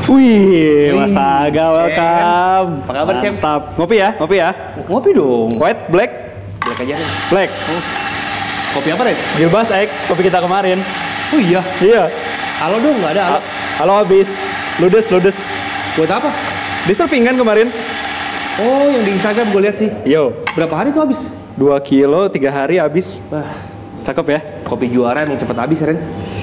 Wih, Mas Aga, welcome. Apa kabar, Cem? Mantap. Ngopi ya? Ngopi ya? Ngopi dong. White, black? Black aja nih. Black. Kopi apa, Ren? Gilbas X, kopi kita kemarin. Oh iya. Iya. Halo dong, nggak ada halo. Halo habis. Ludes. Buat apa? Di surfing kan kemarin? Oh, yang di Instagram gue lihat sih. Yo. Berapa hari tuh habis? 2 kilo, 3 hari habis. Wah, Cakep ya? kopi juara emang cepet habis, Ren.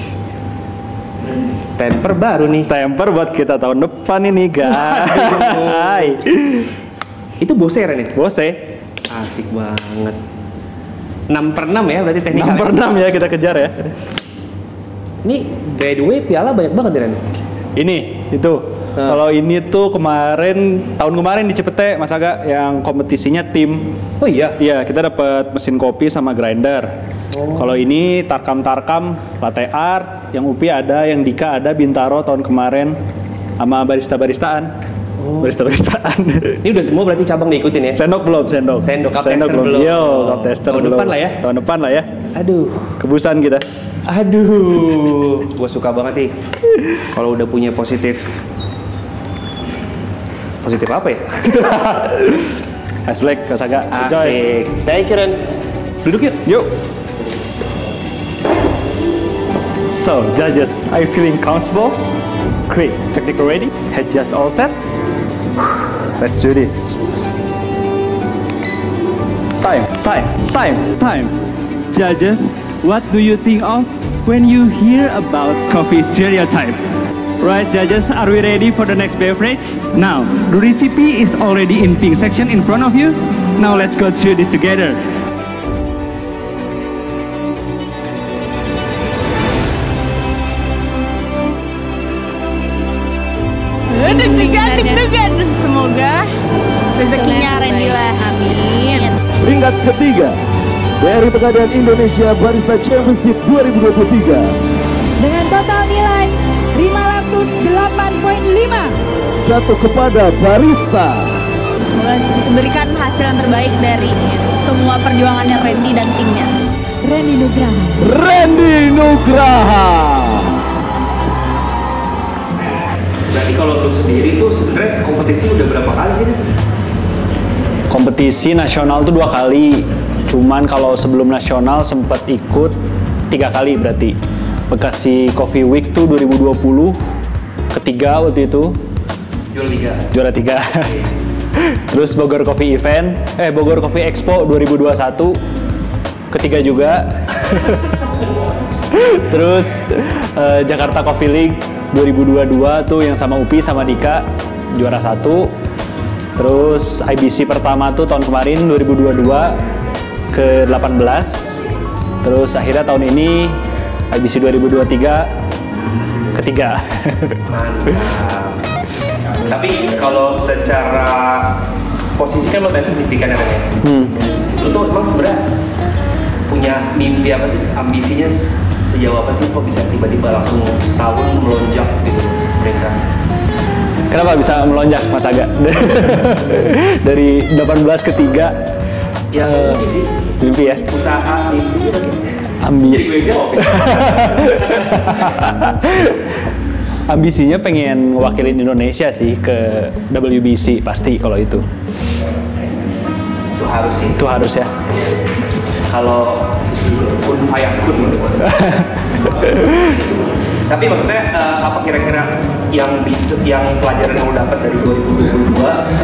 Temper baru nih. Temper buat kita tahun depan ini, guys. Itu Bose, Ren ya? Bose. Asik banget. 6/6 ya berarti teknikal. 6/6 ya kita kejar ya. Ini by the way piala banyak banget ya, Ren. Ini, itu. Kalau ini tuh tahun kemarin di Cipete, Mas Aga, yang kompetisinya tim. Oh iya? Iya, kita dapat mesin kopi sama grinder. Kalau ini Tarkam, latte art, yang UPI ada, yang Dika ada, Bintaro tahun kemarin, sama baristaan. Barista-baristaan. Ini udah semua berarti cabang diikutin ya? Sendok belum. Cup tester belum. Yo, cup tester tahun belum. depan lah ya? Tahun depan lah ya. Aduh. Kebusan kita. Aduh. Gue suka banget nih. Kalau udah punya positif apa ya? Ice Black, Mas Aga. Enjoy. Asik. Thank you, Ren. Duduk yuk. Yuk. So, judges, are you feeling comfortable? Great. Technical ready? Head just all set? Let's do this. Time. Judges, what do you think of when you hear about coffee stereotype? Right, judges, are we ready for the next beverage? Now, the recipe is already in pink section in front of you. Now let's go through this together. Deg-degan. Semoga rezekinya Randy lah. Amin. Peringkat ketiga dari Pegadaian Indonesia Barista Championship 2023 dengan total nilai 508,5 jatuh kepada Barista. Semoga diberikan hasil yang terbaik dari semua perjuangannya Randy dan timnya. Randy Nugraha. Berarti kalau lu sendiri tuh sebenarnya kompetisi udah berapa kali sih? Kompetisi nasional tuh 2 kali. Cuman kalau sebelum nasional sempat ikut 3 kali berarti. Bekasi Coffee Week tuh 2020, ketiga waktu itu. Juara 3. Terus Bogor Coffee Expo 2021, ketiga juga. Terus Jakarta Coffee League 2022 tuh yang sama UPI sama Dika, juara 1. Terus IBC pertama tuh tahun kemarin 2022 ke 18. Terus akhirnya tahun ini IBC 2023 ketiga. Mantap. Tapi kalau secara posisi kan lo tadi signifikan ya, lo tuh emang sebenarnya punya mimpi apa sih, ambisinya sejauh apa sih kok bisa tiba-tiba langsung setahun melonjak gitu mereka? Kenapa bisa melonjak, Mas Aga? Dari 18 ke 3. Ya mimpi sih. Mimpi ya? Usaha, mimpi apa sih? Ambis. Ambisinya pengen ngewakilin Indonesia sih ke WBC pasti kalau itu. Itu harus sih. Itu harus ya. Kalau kun fayakun. Tapi maksudnya apa kira-kira yang pelajaran yang lo dapat dari 2022?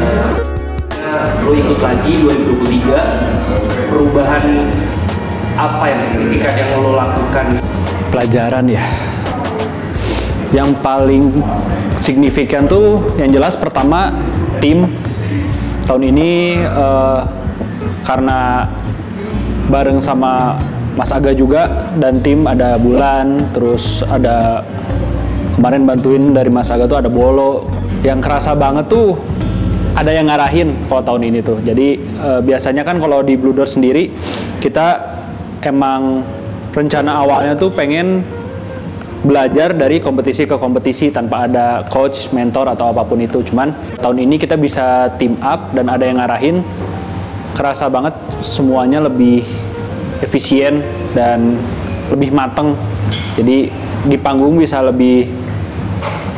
Lo ikut lagi 2023, perubahan apa yang signifikan yang lo lakukan? Pelajaran ya. Yang paling signifikan tuh yang jelas pertama tim. Tahun ini karena bareng sama Mas Aga juga dan tim, ada Bulan, terus ada kemarin bantuin dari Mas Aga tuh ada Bolo. Yang kerasa banget tuh ada yang ngarahin kalau tahun ini tuh. Jadi biasanya kan kalau di Blue Door sendiri kita emang rencana awalnya tuh pengen belajar dari kompetisi ke kompetisi tanpa ada coach, mentor atau apapun itu. Cuman tahun ini kita bisa team up dan ada yang ngarahin. Kerasa banget semuanya lebih efisien dan lebih mateng. Jadi di panggung bisa lebih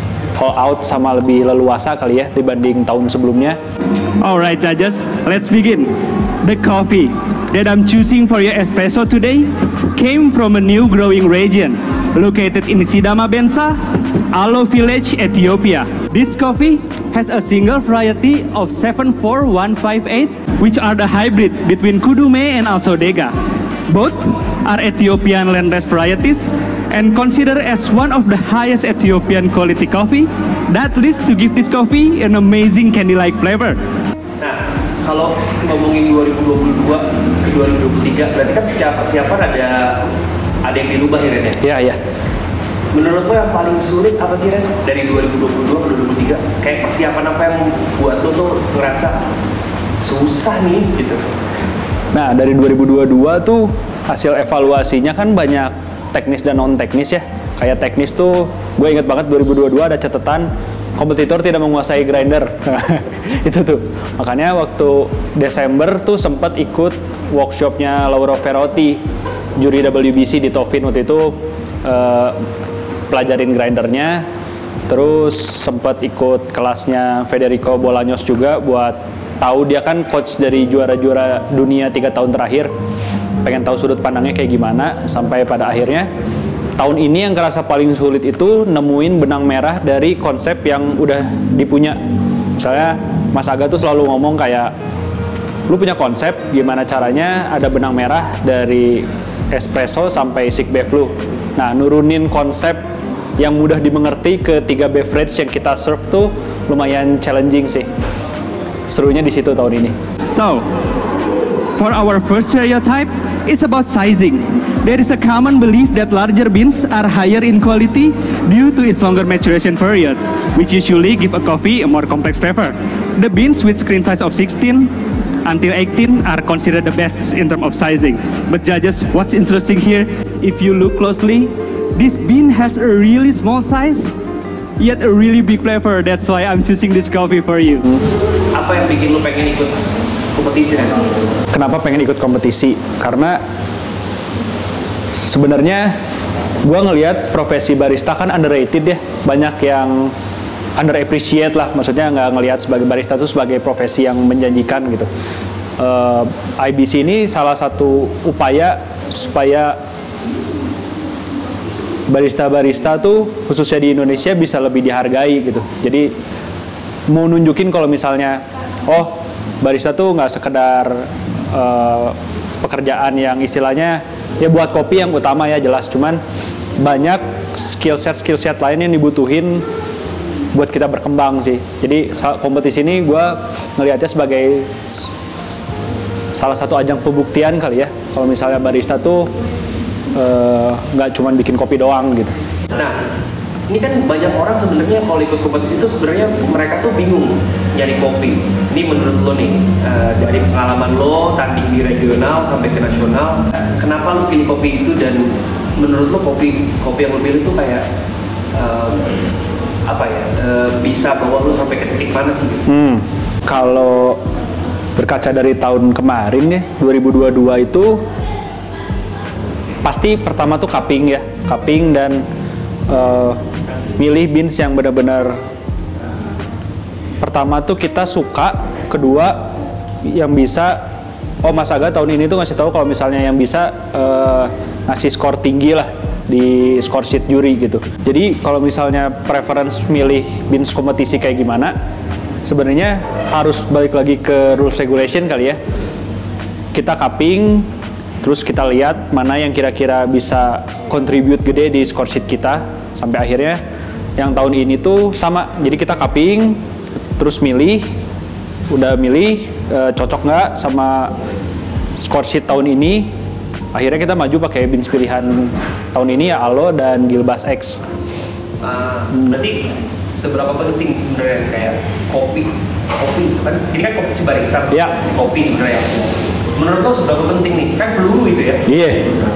all out sama lebih leluasa kali ya dibanding tahun sebelumnya. Alright, judges, let's begin. The coffee that I'm choosing for your espresso today came from a new growing region located in Sidama Bensa, Alo Village, Ethiopia. This coffee has a single variety of 74158, which are the hybrid between Kudume and Alsodega. Both are Ethiopian landrace varieties and considered as one of the highest Ethiopian quality coffee that leads to give this coffee an amazing candy-like flavor. Nah, kalau ngomongin 2022 ke 2023, berarti kan secara persiapan ada yang dirubah ya Ren ya? Iya, iya. Menurut lo yang paling sulit apa sih Ren? Dari 2022 ke 2023? Kayak persiapan apa yang buat lo tuh ngerasa susah nih gitu? Nah, dari 2022 tuh hasil evaluasinya kan banyak teknis dan non teknis ya. Kayak teknis tuh gue inget banget 2022 ada catatan kompetitor tidak menguasai grinder. Itu tuh. Makanya waktu Desember tuh sempat ikut workshopnya Lauro Ferrotti, juri WBC di Tofin waktu itu, pelajarin grindernya. Terus sempat ikut kelasnya Federico Bolaños juga buat tahu, dia kan coach dari juara-juara dunia 3 tahun terakhir. Pengen tahu sudut pandangnya kayak gimana, sampai pada akhirnya tahun ini yang kerasa paling sulit itu nemuin benang merah dari konsep yang udah dipunya. Misalnya Mas Aga tuh selalu ngomong kayak, lu punya konsep, gimana caranya ada benang merah dari espresso sampai sick beverage lu. Nah, nurunin konsep yang mudah dimengerti ke 3 beverage yang kita serve tuh lumayan challenging sih. Serunya di situ tahun ini. So, for our first stereotype, it's about sizing. There is a common belief that larger beans are higher in quality due to its longer maturation period, which usually give a coffee a more complex flavor. The beans with screen size of 16 until 18 are considered the best in terms of sizing. But judges, what's interesting here, if you look closely, this bean has a really small size, yet a really big flavor. That's why I'm choosing this coffee for you. Apa yang bikin lo pengen ikut kompetisi Ren? Kenapa pengen ikut kompetisi? Karena sebenarnya gue ngelihat profesi barista kan underrated ya. Banyak yang underappreciate lah. Maksudnya nggak ngelihat sebagai barista itu sebagai profesi yang menjanjikan gitu. IBC ini salah satu upaya supaya barista-barista tuh khususnya di Indonesia bisa lebih dihargai gitu. Jadi mau nunjukin kalau misalnya, oh barista tuh nggak sekedar pekerjaan yang istilahnya ya buat kopi yang utama ya jelas, cuman banyak skill set lain yang dibutuhin buat kita berkembang sih. Jadi kompetisi ini gue ngelihatnya sebagai salah satu ajang pembuktian kali ya, kalau misalnya barista tuh nggak cuman bikin kopi doang gitu. Nah, ini kan banyak orang sebenarnya kalau ikut kompetisi itu sebenarnya mereka tuh bingung nyari kopi. Ini menurut lo nih, dari pengalaman lo tanding di regional sampai ke nasional, kenapa lo pilih kopi itu, dan menurut lo kopi yang lo pilih itu kayak apa ya, bisa bawa lo sampai ke titik mana sih? Kalau berkaca dari tahun kemarin ya, 2022 itu pasti pertama tuh cupping ya, cupping dan milih beans yang benar-benar pertama tuh kita suka, kedua yang bisa, oh Mas Aga tahun ini tuh ngasih tahu kalau misalnya yang bisa ngasih skor tinggi lah di score sheet juri gitu. Jadi kalau misalnya preference milih beans kompetisi kayak gimana, sebenarnya harus balik lagi ke rules regulation kali ya. Kita cupping, terus kita lihat mana yang kira-kira bisa contribute gede di score sheet kita, sampai akhirnya yang tahun ini tuh sama. Jadi kita cupping, terus milih, udah milih cocok nggak sama score sheet tahun ini, akhirnya kita maju pakai beans pilihan tahun ini ya Alo dan Gilbas X. Berarti seberapa penting sebenarnya kayak kopi itu kan, ini kan kompetisi barista, ya. Kopi sebenarnya. Menurut lo seberapa penting nih? Kan peluru itu ya? Iya.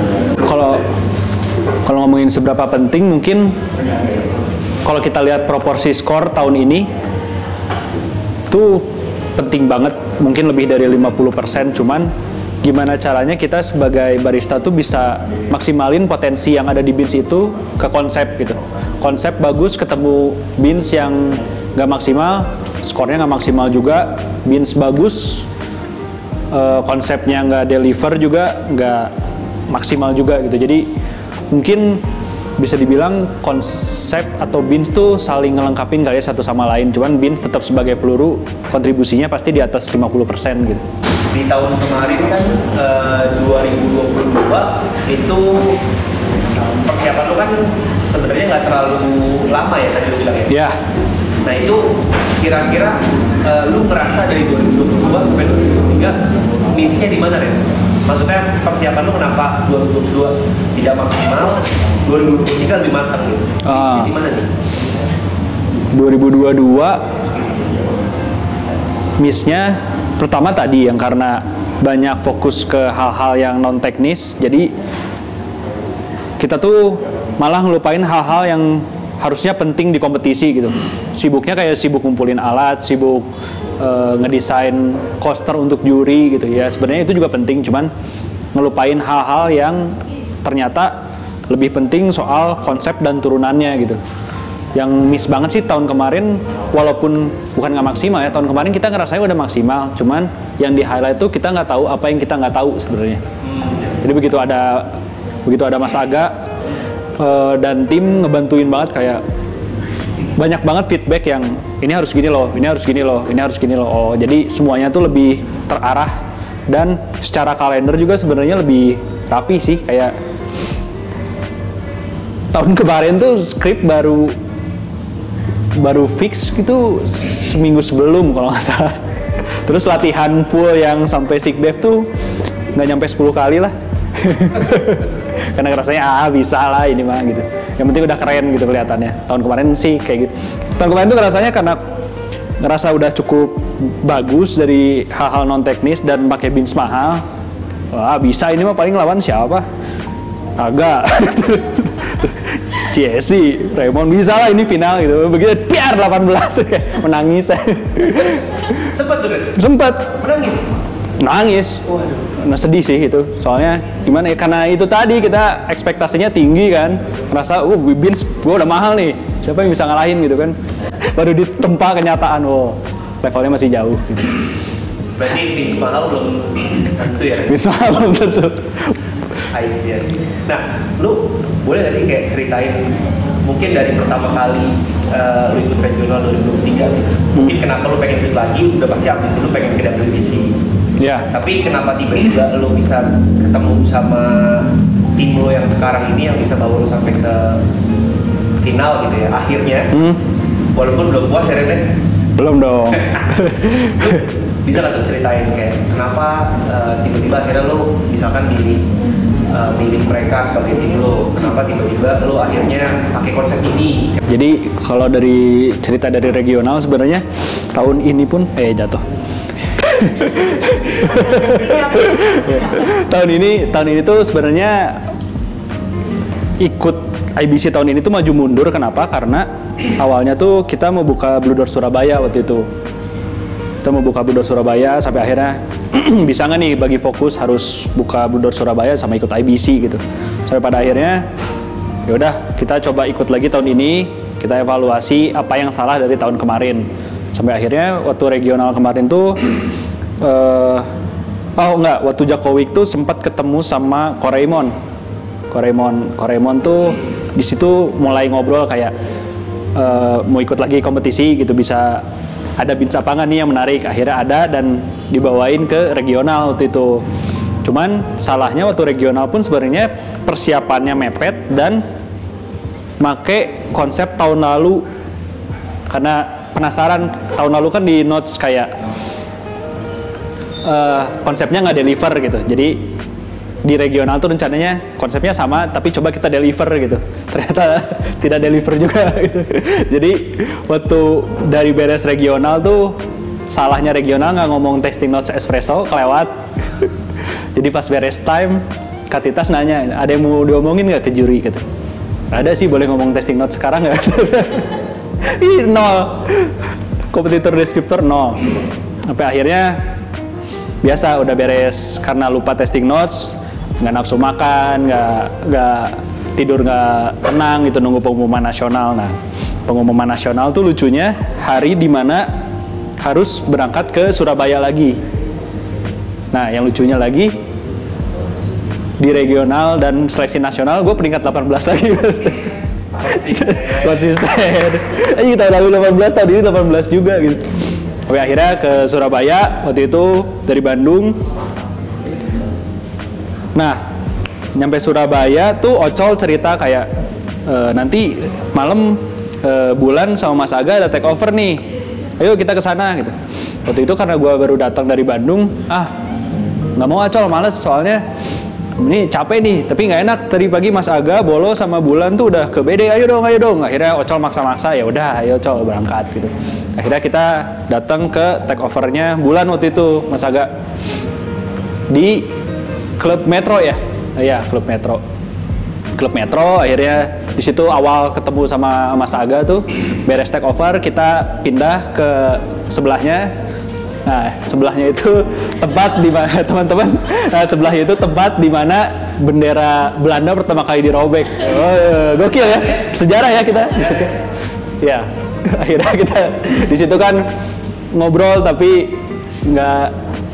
Kalau ngomongin seberapa penting, mungkin kalau kita lihat proporsi skor tahun ini tuh penting banget, mungkin lebih dari 50%, cuman gimana caranya kita sebagai barista tuh bisa maksimalin potensi yang ada di beans itu ke konsep gitu. Konsep bagus ketemu beans yang nggak maksimal, skornya nggak maksimal juga. Beans bagus, konsepnya nggak deliver juga nggak maksimal juga gitu. Jadi mungkin bisa dibilang konsep atau beans tuh saling ngelengkapin kali ya satu sama lain. Cuman beans tetap sebagai peluru, kontribusinya pasti di atas 50% gitu. Di tahun kemarin kan 2022 itu persiapan lu kan sebenarnya nggak terlalu lama ya tadi lu bilang ya? Ya. Nah itu kira-kira lu merasa dari 2022 sampai 2023 misinya di mana Ren? Maksudnya persiapan lu kenapa 2022 tidak maksimal, 2023 lebih matang gitu? Misinya di mana nih? 2022 missnya pertama tadi yang karena banyak fokus ke hal-hal yang non teknis, jadi kita tuh malah ngelupain hal-hal yang harusnya penting di kompetisi gitu. Sibuknya kayak sibuk ngumpulin alat, sibuk ngedesain coaster untuk juri gitu ya. Sebenarnya itu juga penting, cuman ngelupain hal-hal yang ternyata lebih penting soal konsep dan turunannya gitu. Yang miss banget sih tahun kemarin, walaupun bukan nggak maksimal ya, tahun kemarin kita ngerasanya udah maksimal, cuman yang di highlight tuh kita nggak tahu apa yang kita nggak tahu sebenarnya. Jadi begitu ada Mas Aga dan tim ngebantuin banget, kayak banyak banget feedback yang ini harus gini loh, ini harus gini loh, ini harus gini loh. Oh, jadi semuanya tuh lebih terarah dan secara kalender juga sebenarnya lebih rapi sih. Kayak tahun kemarin tuh skrip baru fix gitu seminggu sebelum kalau nggak salah. Terus latihan full yang sampai sick dev tuh nggak nyampe 10 kali lah. Karena rasanya bisa lah ini mah gitu. Yang penting udah keren gitu kelihatannya. Tahun kemarin sih kayak gitu. Tahun kemarin tuh rasanya karena ngerasa udah cukup bagus dari hal-hal non teknis dan pakai beans mahal. Wah bisa ini mah paling lawan siapa? Agak. Jesse, Raymond bisa lah ini final gitu. Begitu biar 18 kayak menangis. Sempet tuh kan? Sempet. Nangis. Waduh. Nah sedih sih itu. Soalnya gimana ya, karena itu tadi kita ekspektasinya tinggi kan. Ngerasa, beans gue udah mahal nih. Siapa yang bisa ngalahin gitu kan. Baru ditempa kenyataan, levelnya masih jauh gitu. Berarti beans mahal belum tentu ya? Beans mahal belum tentu. I see. Nah, lu boleh nggak sih kayak ceritain mungkin dari pertama kali lu ikut regional 2023 gitu. Mungkin kenapa lu pengen ikut lagi, udah pasti abis itu lu pengen ke WBC. Ya. Tapi kenapa tiba-tiba lu bisa ketemu sama tim lu yang sekarang ini yang bisa bawa lu sampai ke final gitu ya akhirnya. Walaupun belum puas ya Ren? Belum dong. Bisa lah tuh ceritain kayak kenapa tiba-tiba akhirnya lu misalkan milih mereka sebagai tim lu, kenapa tiba-tiba lu akhirnya pakai konsep ini. Jadi kalau dari cerita dari regional sebenarnya tahun ini pun jatuh. tahun ini tuh sebenarnya ikut IBC tahun ini tuh maju mundur. Kenapa? Karena awalnya tuh kita mau buka Blue Door Surabaya waktu itu. Kita mau buka Blue Door Surabaya sampai akhirnya bisa nggak nih bagi fokus harus buka Blue Door Surabaya sama ikut IBC gitu. Sampai pada akhirnya ya udah kita coba ikut lagi tahun ini, kita evaluasi apa yang salah dari tahun kemarin. Sampai akhirnya waktu regional kemarin tuh waktu Jakowik tuh sempat ketemu sama Koreimon tuh di situ mulai ngobrol kayak mau ikut lagi kompetisi gitu, bisa ada beans apa nggak nih yang menarik. Akhirnya ada dan dibawain ke regional waktu itu. Cuman salahnya waktu regional pun sebenarnya persiapannya mepet dan make konsep tahun lalu, karena penasaran. Tahun lalu kan di notes kayak konsepnya nggak deliver gitu. Jadi di regional tuh rencananya konsepnya sama tapi coba kita deliver gitu, ternyata tidak deliver juga gitu. Jadi waktu dari beres regional tuh salahnya regional nggak ngomong tasting notes espresso, kelewat. Jadi pas beres time Katitas nanya, ada yang mau diomongin nggak ke juri gitu. Ada sih, boleh ngomong tasting notes sekarang nggak? Ih, nol. Kompetitor deskriptor nol. Sampai akhirnya biasa udah beres karena lupa testing notes, nggak nafsu makan, nggak tidur, nggak tenang gitu nunggu pengumuman nasional. Nah, pengumuman nasional tuh lucunya hari dimana harus berangkat ke Surabaya lagi. Nah, yang lucunya lagi di regional dan seleksi nasional gue peringkat 18 lagi. Konsisten. Tahun lalu 18, tahun ini 18 juga gitu. Oke, akhirnya ke Surabaya waktu itu dari Bandung. Nah, nyampe Surabaya tuh Ocol cerita kayak nanti malam Bulan sama Mas Aga ada take over nih. Ayo kita ke sana gitu. Waktu itu karena gue baru datang dari Bandung, nggak mau Ocol, males soalnya ini capek nih, tapi nggak enak. Tadi pagi Mas Aga, Bolo sama Bulan tuh udah ke BD, ayo dong. Akhirnya Ocol maksa-maksa, ya udah, ayo Ocol berangkat gitu. Akhirnya kita datang ke take overnya Bulan waktu itu, Mas Aga di Klub Metro ya, iya Klub Metro. Klub Metro, akhirnya di situ awal ketemu sama Mas Aga tuh, beres take over kita pindah ke sebelahnya. Nah, sebelahnya itu tempat di mana teman-teman. Nah, sebelahnya itu tempat di mana bendera Belanda pertama kali dirobek. Oh, gokil ya, sejarah ya kita di situ. Ya, akhirnya kita di situ kan ngobrol tapi nggak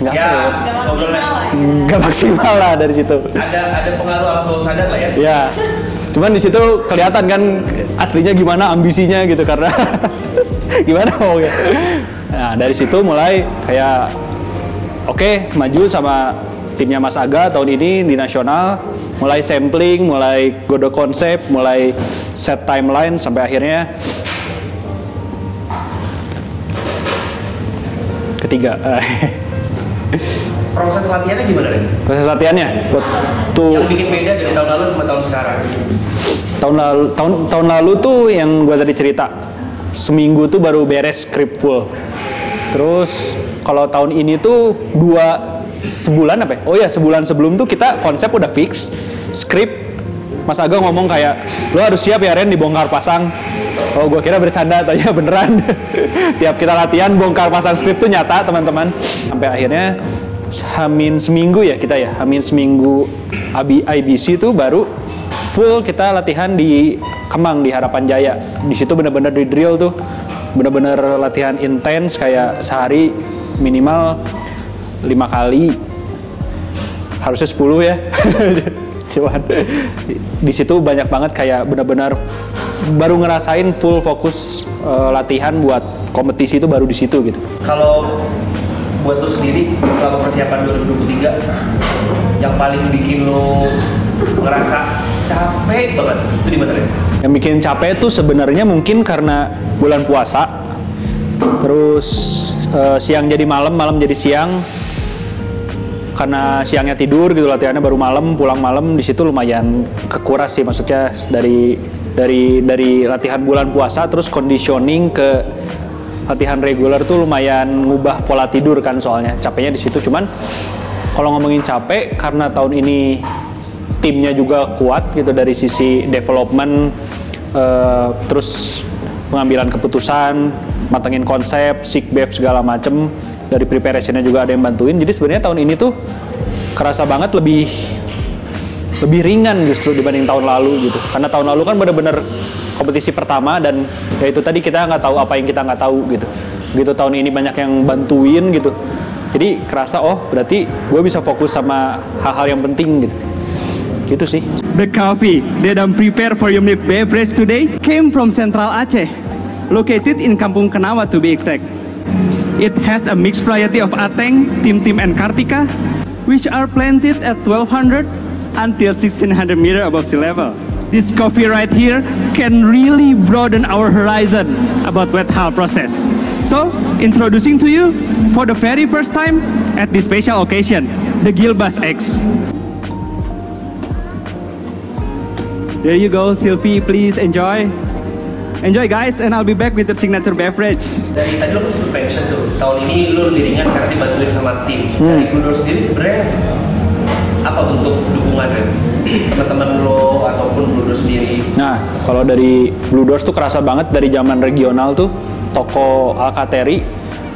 maksimal lah dari situ. Ada pengaruh auto sadar lah ya. Ya, cuman di situ kelihatan kan aslinya gimana ambisinya gitu karena gimana mau ya. Nah, dari situ mulai kayak oke, maju sama timnya Mas Aga tahun ini di nasional, mulai sampling, mulai godok konsep, mulai set timeline sampai akhirnya ketiga. Proses latihannya gimana nih? Proses latihannya Yang bikin beda dari tahun lalu sama tahun sekarang? Tahun lalu tuh yang gua tadi cerita, seminggu tuh baru beres script full. Terus kalau tahun ini tuh sebulan apa ya? Oh ya, sebulan sebelum tuh kita konsep udah fix, script Mas Aga ngomong kayak, lo harus siap ya Ren dibongkar pasang. Oh, gue kira bercanda, tanya beneran. Tiap kita latihan bongkar pasang script tuh nyata teman-teman. Sampai akhirnya hamin seminggu ya kita ya, hamin seminggu IBC tuh baru full kita latihan di Kemang di Harapan Jaya. Di situ bener-bener di drill tuh, bener-bener latihan intens kayak sehari minimal 5 kali, harusnya 10 ya. Cuman di situ banyak banget kayak bener-bener baru ngerasain full fokus latihan buat kompetisi itu baru di situ gitu. Kalau buat lo sendiri selama persiapan 2023 yang paling bikin lo ngerasa capek banget itu di mana ya? Yang bikin capek tuh sebenarnya mungkin karena bulan puasa, terus siang jadi malam, malam jadi siang. Karena siangnya tidur gitu, latihannya baru malam, pulang malam, di situ lumayan kekuras sih, maksudnya dari latihan bulan puasa terus conditioning ke latihan reguler tuh lumayan ngubah pola tidur kan, soalnya capeknya di situ. Cuman kalau ngomongin capek karena tahun ini timnya juga kuat gitu dari sisi development, terus pengambilan keputusan, matengin konsep, sick bev segala macem, dari preparationnya juga ada yang bantuin. Jadi sebenarnya tahun ini tuh kerasa banget lebih ringan justru dibanding tahun lalu gitu. Karena tahun lalu kan bener-bener kompetisi pertama dan ya itu tadi kita nggak tahu apa yang kita nggak tahu gitu. Gitu tahun ini banyak yang bantuin gitu. Jadi kerasa berarti gue bisa fokus sama hal-hal yang penting gitu. Gitu sih. The coffee that I'm prepared for your milk beverage today came from Central Aceh, located in Kampung Kenawa to be exact. It has a mixed variety of ateng, tim-tim, and kartika, which are planted at 1200 until 1600 meter above sea level. This coffee right here can really broaden our horizon about wet hull process. So, introducing to you for the very first time at this special occasion, the Gilbas X. There you go, Sylvie, please enjoy. Enjoy guys, and I'll be back with the signature beverage. Dari tadi lo suspension tuh, tahun ini lo lebih ringan karena dibantuin sama tim. Dari Blue Doors sendiri sebenarnya apa bentuk dukungannya? Teman-teman lo ataupun Blue Doors sendiri? Nah, kalau dari Blue Doors tuh kerasa banget dari zaman regional tuh, toko Alcateri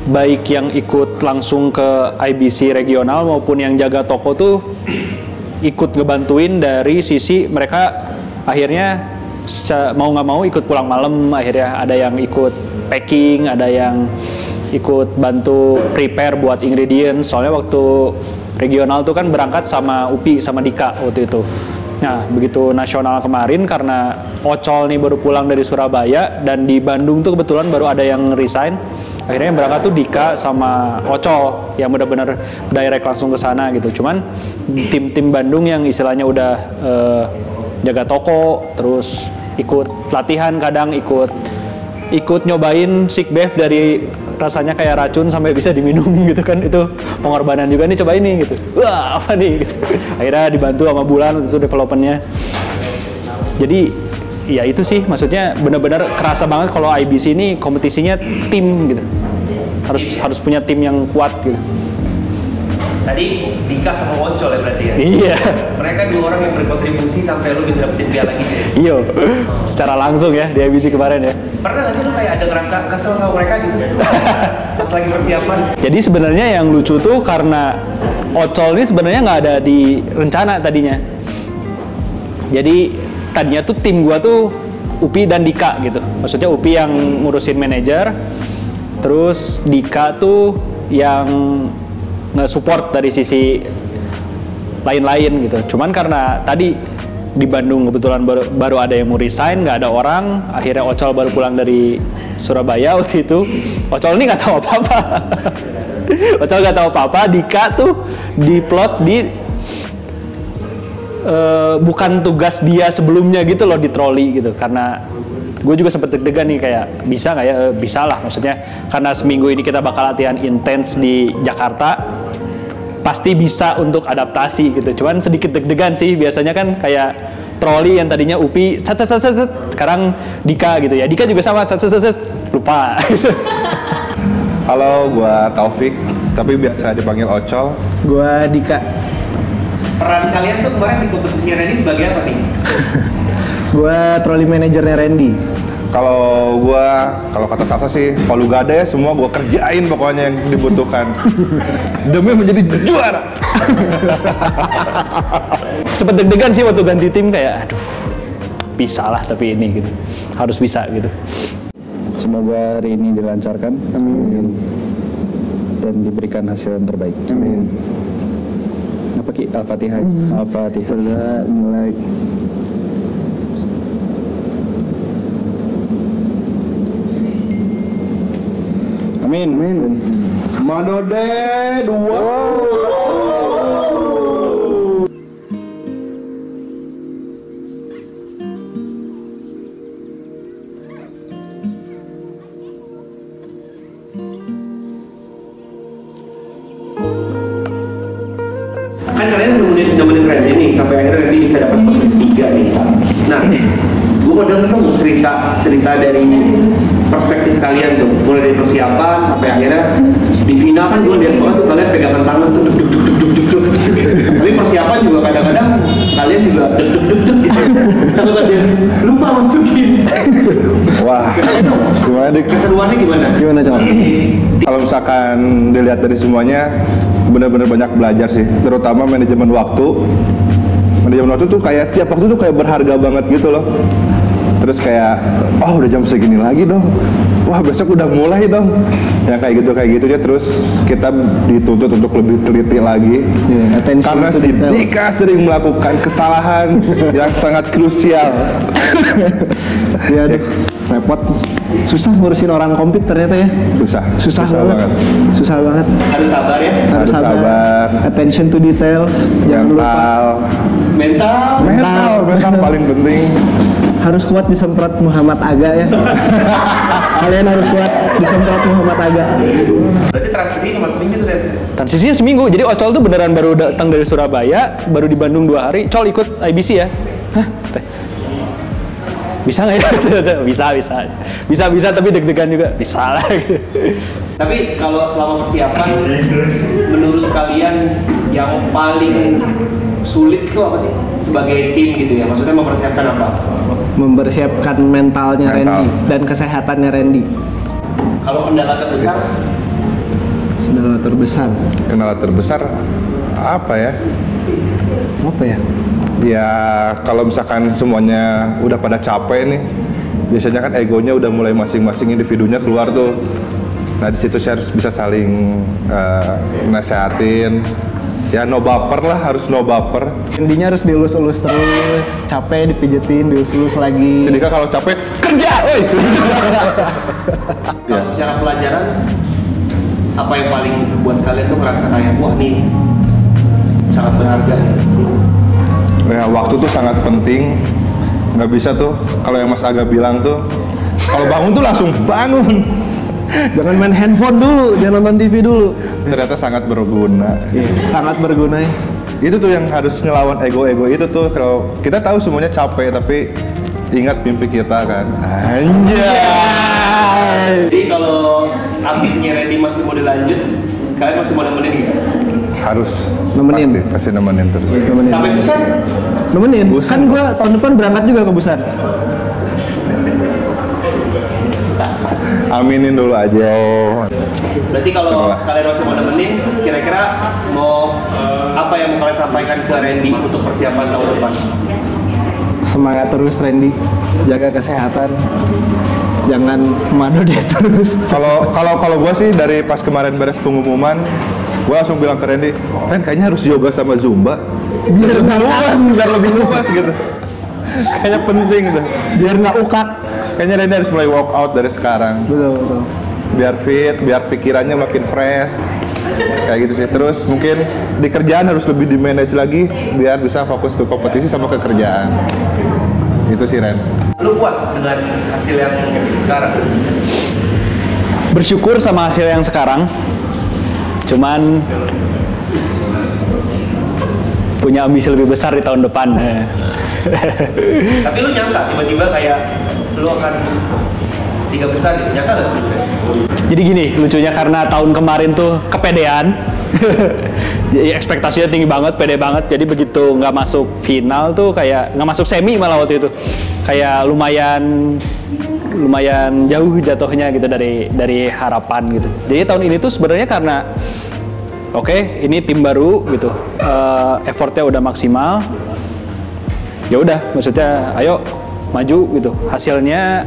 baik yang ikut langsung ke IBC regional maupun yang jaga toko tuh ikut ngebantuin dari sisi mereka akhirnya mau nggak mau ikut pulang malam, akhirnya ada yang ikut packing, ada yang ikut bantu prepare buat ingredients. Soalnya waktu regional tuh kan berangkat sama Upi sama Dika waktu itu. Nah, begitu nasional kemarin karena Ocol nih baru pulang dari Surabaya dan di Bandung tuh kebetulan baru ada yang resign. Akhirnya yang berangkat tuh Dika sama Ocol yang benar-benar direct langsung ke sana gitu. Cuman tim-tim Bandung yang istilahnya udah jaga toko, terus ikut latihan, kadang ikut nyobain sick beef dari rasanya kayak racun sampai bisa diminum gitu kan, itu pengorbanan juga nih, coba ini gitu, wah apa nih gitu. Akhirnya dibantu sama Bulan itu developmentnya. Jadi ya itu sih, maksudnya benar-benar kerasa banget kalau IBC ini kompetisinya tim gitu, harus punya tim yang kuat gitu. Tadi Dika sama Ocol ya berarti ya? Iya. Mereka dua orang yang berkontribusi sampai lu bisa dapetin piala gitu ya? Iya, secara langsung ya di IBC kemarin ya. Pernah nggak sih lu kayak ada ngerasa kesel sama mereka gitu? Pas lagi persiapan? Jadi sebenarnya yang lucu tuh karena Ocol ini sebenarnya nggak ada di rencana tadinya. Jadi tadinya tuh tim gua tuh Upi dan Dika gitu. Maksudnya Upi yang ngurusin manajer, terus Dika tuh yang nge-support dari sisi lain-lain gitu. Cuman karena tadi di Bandung kebetulan baru ada yang mau resign, nggak ada orang, akhirnya Ocol baru pulang dari Surabaya waktu itu. Ocol ini nggak tahu apa-apa. Ocol nggak tahu apa-apa. Dika tuh diplot di bukan tugas dia sebelumnya gitu loh, di troli gitu. Karena gue juga sempet deg-degan nih kayak bisa nggak ya, bisa lah maksudnya karena seminggu ini kita bakal latihan intens di Jakarta, pasti bisa untuk adaptasi gitu. Cuman sedikit deg-degan sih, biasanya kan kayak troli yang tadinya Upi sekarang Dika gitu ya, Dika juga sama lupa. Halo, gua Taufik tapi biasa dipanggil Ocol. Gua Dika. Peran kalian tuh kemarin di kompetisi Randy sebagai apa nih? Gua trolley manajernya Randy. Kalau kata Sasa sih, palu gada ya, semua gua kerjain pokoknya yang dibutuhkan demi menjadi juara. Sempet deg-degan sih waktu ganti tim, kayak aduh bisa lah, tapi ini gitu harus bisa gitu. Semoga hari ini dilancarkan, amin, dan diberikan hasil yang terbaik, amin. Apa Ki? Al-Fatihah. Al-Fatihah. Mulai. Amin. Amin. Manode 2. Kan kalian nemenin Randy nih sampai akhirnya Randy bisa dapat posisi 3 nih. Nah, gue mau denger dong cerita dari perspektif kalian tuh, mulai dari persiapan sampai akhirnya di final. Kan gue lihat banget tuh kalian pegangan tangan tuh duk. Tapi persiapan juga kadang-kadang kalian juga duk gitu. Kalau kalian lupa masukin. Wah, gimana deh? Keseruannya gimana? Gimana Cok? Kalau misalkan dilihat dari semuanya, benar-benar banyak belajar sih, terutama manajemen waktu. Manajemen waktu tuh kayak tiap waktu tuh kayak berharga banget gitu loh. Terus kayak, oh udah jam segini lagi dong, wah besok udah mulai dong, yang kayak gitu ya. Terus kita dituntut untuk lebih teliti lagi, karena si Dika sering melakukan kesalahan yang sangat krusial. Ya aduh, repot, susah ngurusin orang kompet ternyata ya. Susah banget. Susah banget. Harus sabar ya. Harus sabar. Attention to details. Jangan lupa. Mental paling penting. Harus kuat disemprot Muhammad Aga ya. Kalian harus kuat disemprot Muhammad Aga. Berarti transisi cuma seminggu tuh, Ren? Transisinya seminggu, jadi Ocol tuh beneran baru datang dari Surabaya, baru di Bandung 2 hari. Col ikut IBC ya? Hah? Bisa nggak ya? Bisa, tapi deg-degan juga. Bisa lah. Tapi kalau selama persiapan, menurut kalian yang paling sulit itu apa sih sebagai tim gitu ya? Maksudnya mempersiapkan apa? Mempersiapkan mentalnya Randy dan kesehatannya Randy. Kalau kendala terbesar? Kendala terbesar. Kendala terbesar apa ya? Apa ya? Ya kalau misalkan semuanya udah pada capek nih, biasanya kan egonya udah mulai masing-masing individunya keluar tuh. Nah di situ saya harus bisa saling nasehatin. Ya no baper lah, harus no baper. Intinya harus dielus-elus terus, capek dipijetin, dielus-elus lagi. Sedika kalau capek kerja, woi. Kalau secara pelajaran, apa yang paling buat kalian tuh ngerasa kayak wah nih sangat berharga? Ya, waktu tuh sangat penting. Nggak bisa tuh kalau yang Mas Aga bilang tuh, kalau bangun tuh langsung bangun. Jangan main handphone dulu, jangan nonton TV dulu. Ternyata sangat berguna. Sangat berguna ya. Itu tuh yang harus ngelawan ego-ego itu tuh. Kalau kita tahu semuanya capek, tapi ingat mimpi kita kan. Anjay. Jadi kalau ambisinya Randy masih mau dilanjut, kalian masih mau nemenin gitu? Harus Nemenin. pasti nemenin terus. Sampai Busan? Nemenin. Busan. Kan gua tahun depan berangkat juga ke Busan. Aminin dulu aja. Berarti kalau kalian masih mau nemenin, kira-kira mau apa yang mau kalian sampaikan ke Randy untuk persiapan tahun depan? Semangat terus Randy, jaga kesehatan, jangan madu dia terus. Kalau gue sih dari pas kemarin beres pengumuman, gue langsung bilang ke Randy, Ren kayaknya harus yoga sama Zumba, biar lebih luas gitu. Kayaknya penting tuh, Biar nggak ukak. kayaknya Randy harus mulai walk out dari sekarang. Betul. Biar fit, biar pikirannya makin fresh. Kayak gitu sih. Terus mungkin di kerjaan harus lebih di manage lagi biar bisa fokus ke kompetisi sama ke kerjaan. Itu sih Ren. Lu puas dengan hasil yang sekarang? Bersyukur sama hasil yang sekarang. Cuman punya ambisi lebih besar di tahun depan. Tapi lu nyangka tiba-tiba kayak lu akan 3 besar gitu, nyangka gak sih? Jadi gini, lucunya karena tahun kemarin tuh kepedean. Jadi ekspektasinya tinggi banget, pede banget. Jadi begitu nggak masuk final tuh kayak nggak masuk semi malah waktu itu. Kayak lumayan jauh jatuhnya gitu dari harapan gitu. Jadi tahun ini tuh sebenarnya karena oke, ini tim baru gitu. Effortnya udah maksimal. Ya udah, maksudnya ayo maju gitu. Hasilnya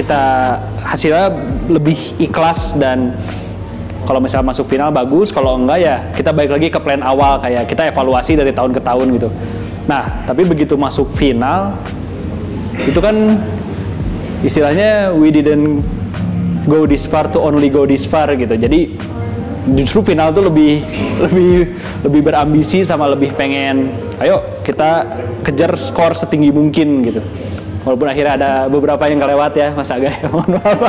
lebih ikhlas dan kalau misalnya masuk final bagus, kalau enggak ya kita balik lagi ke plan awal, kayak kita evaluasi dari tahun ke tahun gitu. Nah, tapi begitu masuk final itu kan istilahnya we didn't go this far to only go this far gitu. Jadi justru final tuh lebih berambisi sama lebih pengen ayo kita kejar skor setinggi mungkin gitu. Walaupun akhirnya ada beberapa yang kelewat ya, Mas Aga. Mohon maaf.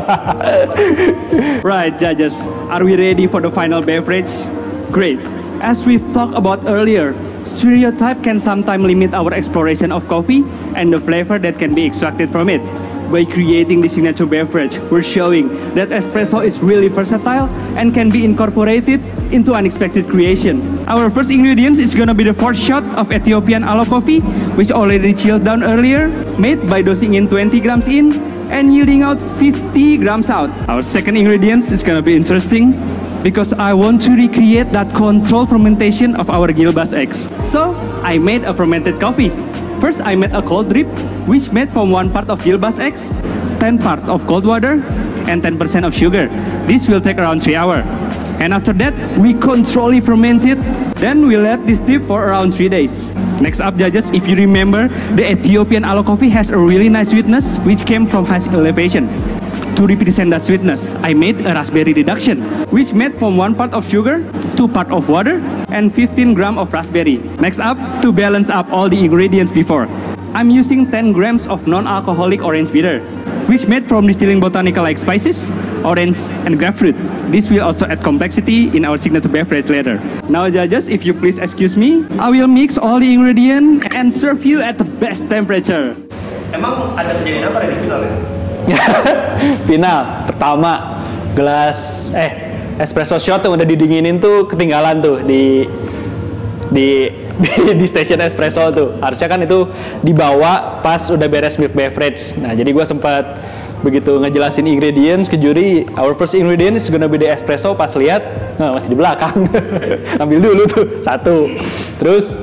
Right, judges, are we ready for the final beverage? Great. As we've talked about earlier, stereotype can sometimes limit our exploration of coffee and the flavor that can be extracted from it. By creating the signature beverage, we're showing that espresso is really versatile and can be incorporated into unexpected creation. Our first ingredients is gonna be the first shot of Ethiopian aloe coffee, which already chilled down earlier, made by dosing in 20 grams in and yielding out 50 grams out. Our second ingredients is gonna be interesting because I want to recreate that controlled fermentation of our Gilbas eggs. So, I made a fermented coffee. First, I made a cold drip, which made from 1 part of Gilbas eggs, 10 part of cold water, and 10% of sugar. This will take around 3 hours. And after that, we controlly ferment it. Then we let this steep for around 3 days. Next up, judges, if you remember, the Ethiopian aloe coffee has a really nice sweetness, which came from high elevation. To represent that sweetness, I made a raspberry reduction, which made from 1 part of sugar, 2 part of water, and 15 grams of raspberry. Next up, to balance up all the ingredients before, I'm using 10 grams of non-alcoholic orange bitter, which made from distilling botanical like spices, orange, and grapefruit. This will also add complexity in our signature beverage later. Now judges, if you please excuse me, I will mix all the ingredients and serve you at the best temperature. Emang ada kejadian apa di final ya? Final pertama gelas espresso shot yang udah didinginin tuh ketinggalan tuh di station espresso tuh. Harusnya kan itu dibawa pas udah beres milk beverage. Nah, jadi gue sempat begitu ngejelasin ingredients ke juri, our first ingredient is gonna be the espresso, pas lihat nah, masih di belakang. Ambil dulu tuh satu. Terus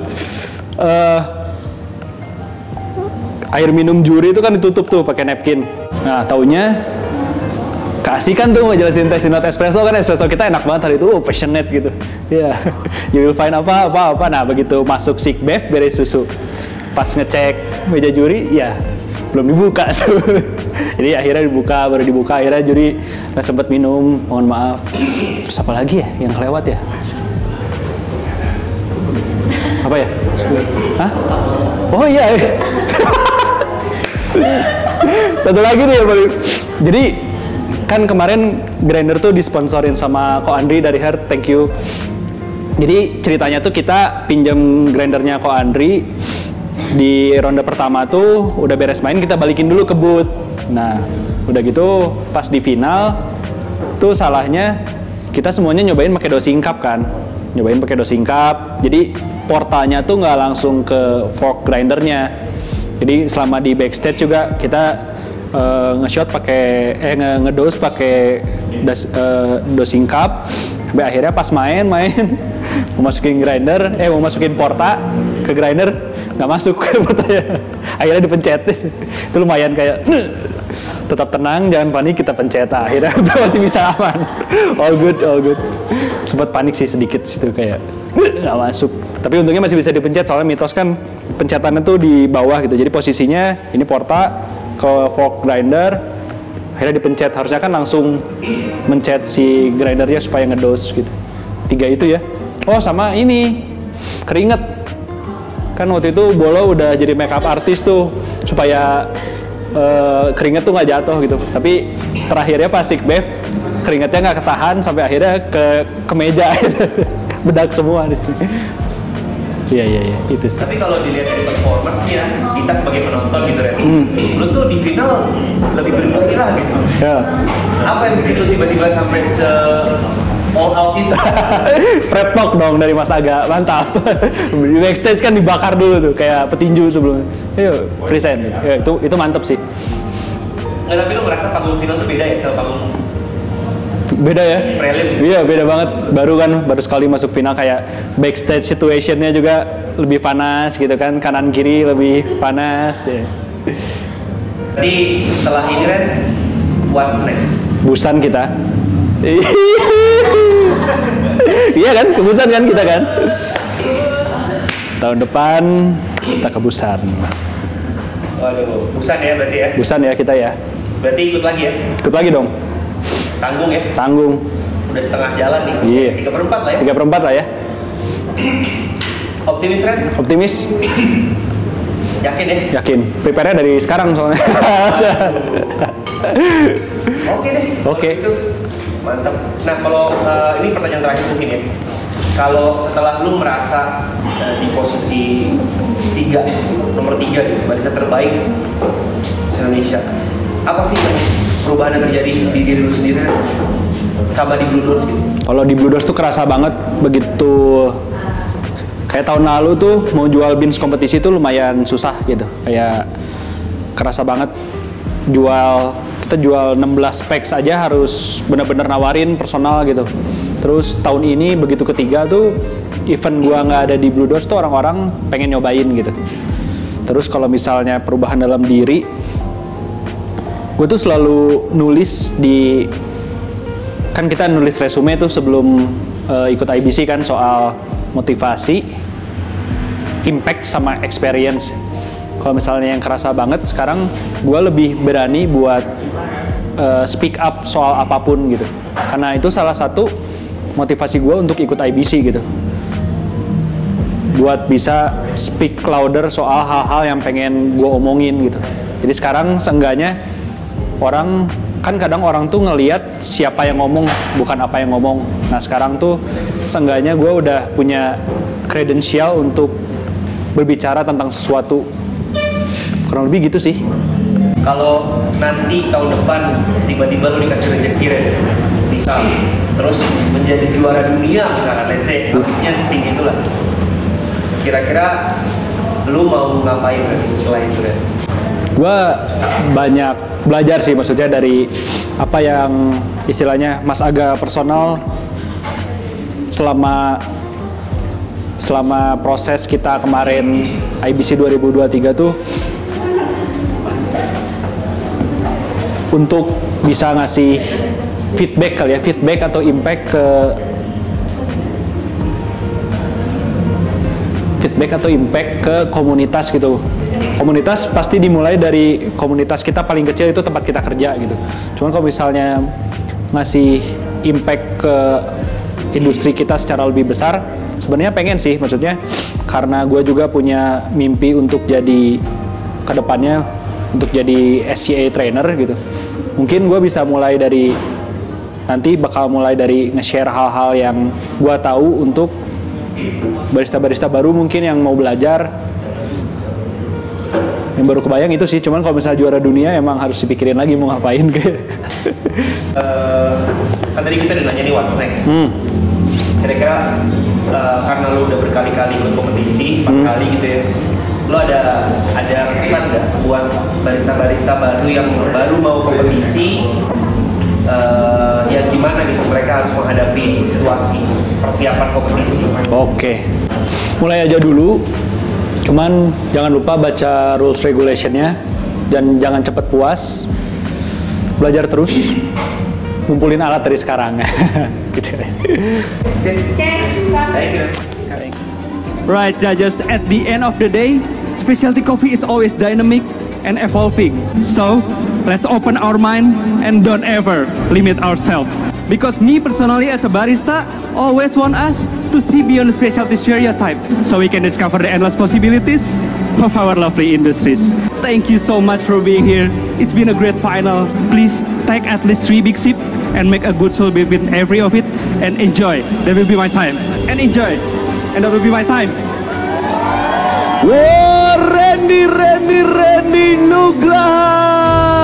air minum juri itu kan ditutup tuh pakai napkin. Nah, taunya kasihkan tuh ngejelasin tasting note espresso, kan espresso kita enak banget hari itu, passionate gitu. Ya, yeah. You will find apa. Nah, begitu masuk sick bath beres susu. Pas ngecek meja juri, ya belum dibuka tuh. Jadi akhirnya baru dibuka, akhirnya juri nggak sempat minum, mohon maaf. Terus apa lagi ya yang kelewat ya? Apa ya? Hah? Oh iya. Satu lagi nih ya, jadi kan kemarin grinder tuh disponsorin sama Ko Andri dari Heart, thank you. Jadi ceritanya tuh kita pinjam grindernya Ko Andri. Di ronde pertama tuh udah beres main, kita balikin dulu ke booth. Nah, udah gitu pas di final tuh salahnya kita semuanya nyobain pakai dosing cup kan. Nyobain pakai dosing cup. Jadi portanya tuh nggak langsung ke fork grindernya. Jadi selama di backstage juga kita nge-shot pakai ngedose pakai dosing cup. Sampai akhirnya pas main mau masukin grinder, mau masukin porta ke grinder, nggak masuk portanya. Akhirnya dipencet. Itu lumayan kayak tetap tenang, jangan panik, kita pencet. Akhirnya masih bisa aman. All good. Sempat panik sih sedikit situ kayak nggak masuk. Tapi untungnya masih bisa dipencet, soalnya mitos kan pencetannya tuh di bawah gitu. Jadi posisinya ini porta ke fork grinder, akhirnya dipencet. Harusnya kan langsung mencet si grindernya supaya ngedose gitu. 3 itu ya. Oh, sama ini keringet. Kan waktu itu Bolo udah jadi makeup artist tuh supaya keringet tuh nggak jatuh gitu. Tapi terakhirnya pas sick bath keringetnya nggak ketahan sampai akhirnya ke meja. Bedak semua di sini. Iya, itu sih. Tapi kalau dilihat dari performance ya, kita sebagai penonton gitu ya, lu tuh di final lebih bergembira gitu. Ya. Apa yang bikin lu tiba-tiba sampai se all out itu? Prep talk dong dari Mas Aga, mantap. Di backstage kan dibakar dulu tuh, kayak petinju sebelumnya. Ayo, present. Ya, itu mantap sih. Nggak, tapi lu merasa panggung final tuh beda ya sama panggung? Beda ya? Prelim. Iya, beda banget. Baru sekali masuk final, kayak backstage situationnya juga lebih panas gitu kan, kanan kiri lebih panas ya. Jadi setelah ini Ren, what's next? Busan kita. Iya kan, ke Busan kan kita kan. Tahun depan kita ke Busan. Waduh, Busan ya berarti ya? Busan ya kita ya. Berarti ikut lagi ya? Ikut lagi dong. Tanggung ya? Tanggung. Udah setengah jalan nih. Iya. 3/4 lah ya? 3/4 lah ya. Optimis Ren? Optimis. Yakin ya? Yakin. Prepare-nya dari sekarang soalnya. Oke deh. Oke. Gitu. Mantap. Nah kalau ini pertanyaan terakhir mungkin ya. Kalau setelah lu merasa di posisi nomor 3 barisan terbaik Indonesia, apa sih perubahan yang terjadi di diri lu sendiri sama di Blue Doors gitu? Kalau di Blue Doors tuh kerasa banget begitu. Kayak tahun lalu tuh mau jual beans kompetisi tuh lumayan susah gitu. Kayak kerasa banget kita jual 16 packs aja harus benar-benar nawarin personal gitu. Terus tahun ini begitu ketiga tuh event gua nggak ada di Blue Doors tuh orang-orang pengen nyobain gitu. Terus kalau misalnya perubahan dalam diri, gue tuh selalu nulis kan kita nulis resume tuh sebelum ikut IBC kan, soal motivasi, impact sama experience. Kalau misalnya yang kerasa banget sekarang, gue lebih berani buat speak up soal apapun gitu. Karena itu salah satu motivasi gue untuk ikut IBC gitu. Buat bisa speak louder soal hal-hal yang pengen gue omongin gitu. Jadi sekarang seenggaknya kadang orang tuh ngelihat siapa yang ngomong, bukan apa yang ngomong. Nah sekarang tuh seenggaknya gue udah punya kredensial untuk berbicara tentang sesuatu. Kurang lebih gitu sih. Kalau nanti tahun depan tiba-tiba lu dikasih rezeki misal terus menjadi juara dunia misalkan, let's say ambisinya setinggi itulah, kira-kira lu mau ngapain setelah itu gue banyak belajar sih, maksudnya dari apa yang istilahnya Mas Aga personal selama proses kita kemarin IBC 2023 tuh, untuk bisa ngasih feedback kali ya, feedback atau impact ke komunitas gitu. Komunitas pasti dimulai dari komunitas kita paling kecil, itu tempat kita kerja gitu. Cuman kalau misalnya ngasih impact ke industri kita secara lebih besar, sebenarnya pengen sih, maksudnya karena gue juga punya mimpi untuk jadi kedepannya untuk jadi SCA trainer gitu. Mungkin gue bisa mulai dari nanti bakal mulai dari nge-share hal-hal yang gue tahu untuk barista-barista baru mungkin yang mau belajar, yang baru kebayang itu sih. Cuman kalau misalnya juara dunia emang harus dipikirin lagi mau ngapain kayak. Kan tadi kita udah nanya nih what's next. Kira-kira karena lu udah berkali-kali ikut kompetisi, 4 kali gitu ya, lu ada kesan nggak buat barista-barista baru yang baru mau kompetisi, ya gimana gitu mereka harus menghadapi situasi persiapan kompetisi? Oke, mulai aja dulu. Cuman jangan lupa baca rules regulationnya dan jangan cepet puas. Belajar terus, ngumpulin alat dari sekarang. Gitu. Right, judges, at the end of the day, specialty coffee is always dynamic and evolving. So, let's open our mind and don't ever limit ourselves. Because me personally as a barista always want us to see beyond the specialty stereotype so we can discover the endless possibilities of our lovely industries. Thank you so much for being here. It's been a great final. Please take at least 3 big sips and make a good soul between every of it and enjoy. That will be my time. And enjoy. And that will be my time. Wah, Randy Nugraha.